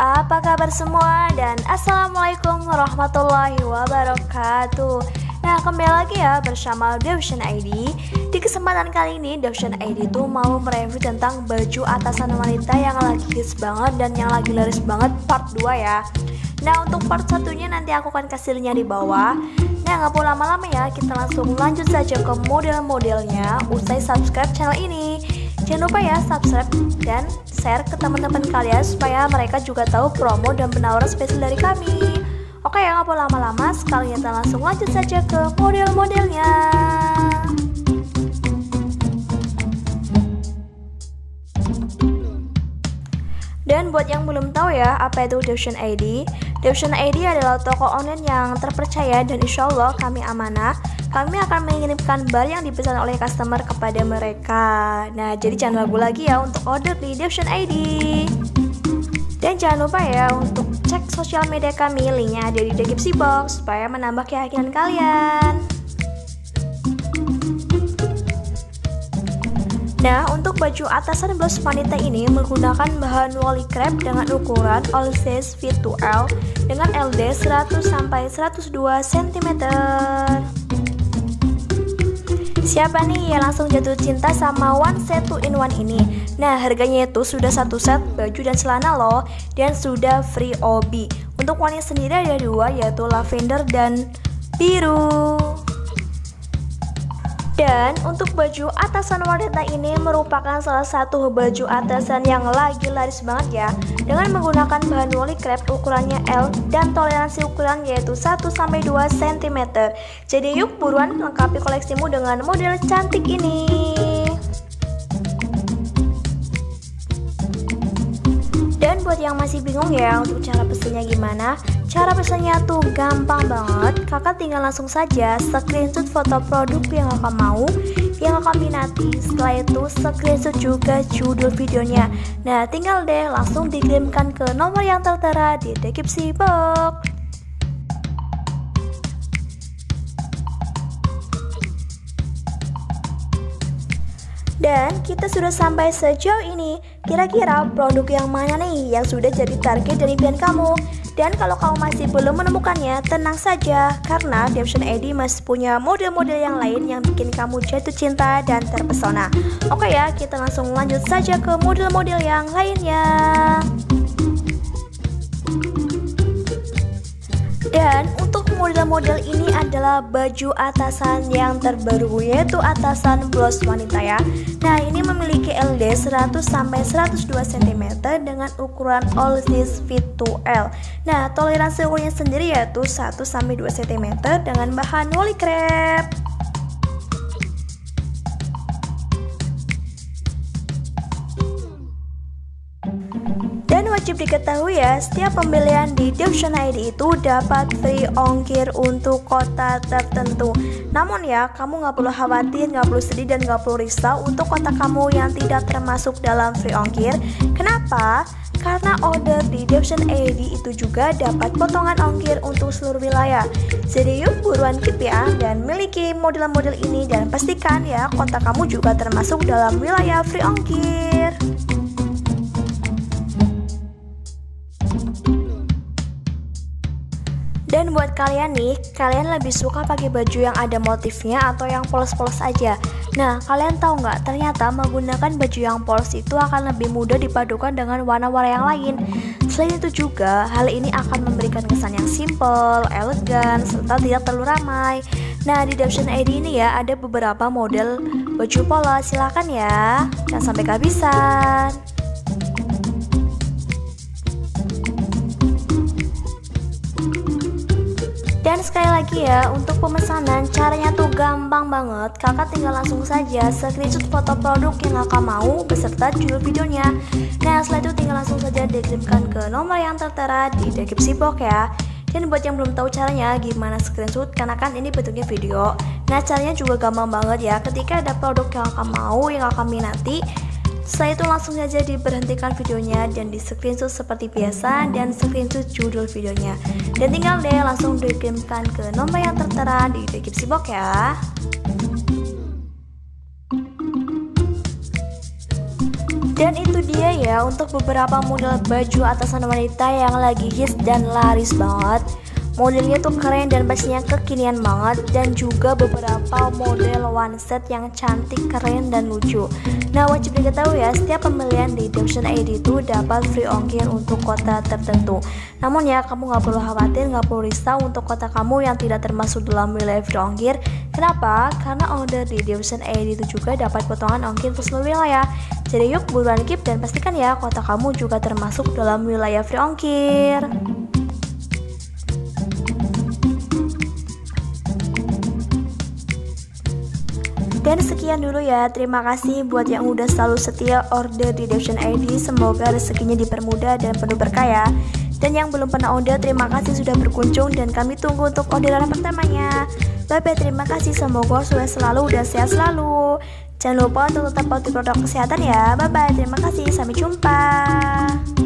Apa kabar semua dan Assalamualaikum warahmatullahi wabarakatuh. Nah, kembali lagi ya bersama Devtion ID. Di kesempatan kali ini Devtion ID tuh mau mereview tentang baju atasan wanita yang lagi hits banget dan yang lagi laris banget part 2 ya. Nah, untuk part satunya nanti aku akan kasih linknya di bawah. Nah, nggak perlu lama-lama ya, kita langsung lanjut saja ke model-modelnya usai subscribe channel ini. Jangan lupa ya subscribe dan share ke teman-teman kalian supaya mereka juga tahu promo dan penawaran spesial dari kami. Oke ya, nggak perlu lama-lama, sekalian kita langsung lanjut saja ke model-modelnya. Dan buat yang belum tahu ya apa itu Devtion ID, Devtion ID adalah toko online yang terpercaya dan insya Allah kami amanah. Kami akan mengirimkan barang yang dipesan oleh customer kepada mereka. Nah, jadi jangan ragu lagi ya untuk order di Devtion ID. Dan jangan lupa ya untuk cek sosial media kami, linknya ada di deskripsi box supaya menambah keyakinan kalian. Nah, untuk baju atasan blus wanita ini menggunakan bahan woli crepe dengan ukuran all size fit to L dengan LD 100 sampai 102 cm. Siapa nih yang langsung jatuh cinta sama one set 2 in 1 ini? Nah, harganya itu sudah satu set baju dan celana loh, dan sudah free OB. Untuk warnanya sendiri ada dua, yaitu lavender dan biru. Dan untuk baju atasan wanita ini merupakan salah satu baju atasan yang lagi laris banget ya, dengan menggunakan bahan woli crepe ukurannya L dan toleransi ukuran yaitu 1-2 cm. Jadi yuk buruan lengkapi koleksimu dengan model cantik ini. Dan buat yang masih bingung ya untuk cara pesennya gimana, cara pesannya tuh gampang banget. Kakak tinggal langsung saja screenshot foto produk yang kakak mau, yang kakak minati. Setelah itu screenshot juga judul videonya. Nah, tinggal deh langsung dikirimkan ke nomor yang tertera di deskripsi box. Dan kita sudah sampai sejauh ini. Kira-kira produk yang mana nih yang sudah jadi target dari impian kamu? Dan kalau kamu masih belum menemukannya, tenang saja, karena Devtion ID masih punya model-model yang lain yang bikin kamu jatuh cinta dan terpesona. Oke ya, kita langsung lanjut saja ke model-model yang lainnya. Dan untuk model-model ini adalah baju atasan yang terbaru, yaitu atasan blus wanita ya. Nah, ini memiliki LD 100-102 cm dengan ukuran all size fit to L. Nah, toleransi ukurannya sendiri yaitu 1-2 cm dengan bahan woli crepe. Dan wajib diketahui ya, setiap pembelian di Devtion ID itu dapat free ongkir untuk kota tertentu. Namun ya, kamu nggak perlu khawatir, nggak perlu sedih, dan nggak perlu risau untuk kota kamu yang tidak termasuk dalam free ongkir. Kenapa? Karena order di Devtion ID itu juga dapat potongan ongkir untuk seluruh wilayah. Jadi yuk buruan keep ya, dan miliki model-model ini, dan pastikan ya kota kamu juga termasuk dalam wilayah free ongkir. Dan buat kalian nih, kalian lebih suka pakai baju yang ada motifnya atau yang polos-polos aja? Nah, kalian tahu nggak, ternyata menggunakan baju yang polos itu akan lebih mudah dipadukan dengan warna-warna yang lain. Selain itu juga, hal ini akan memberikan kesan yang simple, elegan, serta tidak terlalu ramai. Nah, di Devtion ID ini ya, ada beberapa model baju polos, silakan ya, jangan sampai kehabisan. Dan sekali lagi ya, untuk pemesanan caranya tuh gampang banget. Kakak tinggal langsung saja screenshot foto produk yang kakak mau beserta judul videonya. Nah, setelah itu tinggal langsung saja dikirimkan ke nomor yang tertera di deskripsi box ya. Dan buat yang belum tahu caranya gimana screenshot, karena kan ini bentuknya video. Nah, caranya juga gampang banget ya. Ketika ada produk yang kakak mau, yang kakak minati, setelah itu langsung saja diberhentikan videonya dan di screenshot seperti biasa, dan screenshot judul videonya, dan tinggal deh langsung dikirimkan ke nomor yang tertera di deskripsi box ya. Dan itu dia ya untuk beberapa model baju atasan wanita yang lagi hits dan laris banget. Modelnya tuh keren dan pastinya kekinian banget, dan juga beberapa model one set yang cantik, keren, dan lucu. Nah, wajib diketahui ya, setiap pembelian di Dawson ID itu dapat free ongkir untuk kota tertentu. Namun ya, kamu nggak perlu khawatir, nggak perlu risau untuk kota kamu yang tidak termasuk dalam wilayah free ongkir. Kenapa? Karena order di Dawson ID itu juga dapat potongan ongkir untuk seluruh wilayah. Jadi yuk buruan keep dan pastikan ya kota kamu juga termasuk dalam wilayah free ongkir. Dan sekian dulu ya, terima kasih buat yang udah selalu setia order di Dawson ID. Semoga rezekinya dipermudah dan penuh berkah ya. Dan yang belum pernah order, terima kasih sudah berkunjung dan kami tunggu untuk orderan pertamanya. Bye bye, terima kasih, semoga sukses selalu dan sehat selalu. Jangan lupa untuk tetap patuhi protokol kesehatan ya. Bye bye, terima kasih, sampai jumpa.